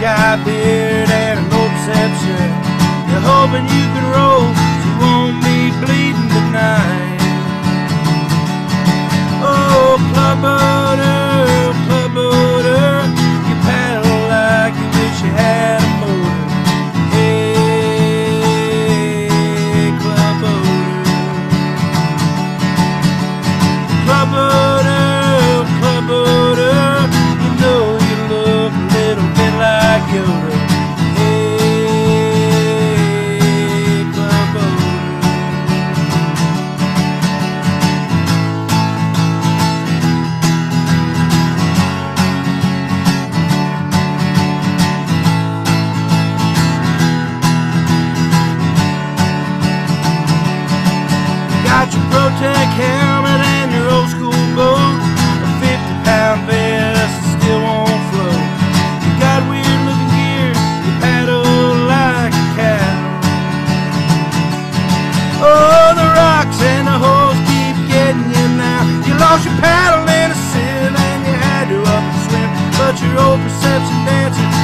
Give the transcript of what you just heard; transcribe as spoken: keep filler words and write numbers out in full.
got beard and a no perception. You're hoping you can roll so you won't be bleeding tonight. Oh, club owner, club owner, you paddle like you wish you had a motor. Hey, club owner, club owner, club owner, you know you look a little bit like Yoda. Hey, club owner. Got your Protect helmet and your old school boat, a fifty pound vest that still won't float. You got weird looking gear, you paddle like a cow. Oh, the rocks and the holes keep getting you now. You lost your paddle in a sieve and you had to up and swim, but your old perception dancer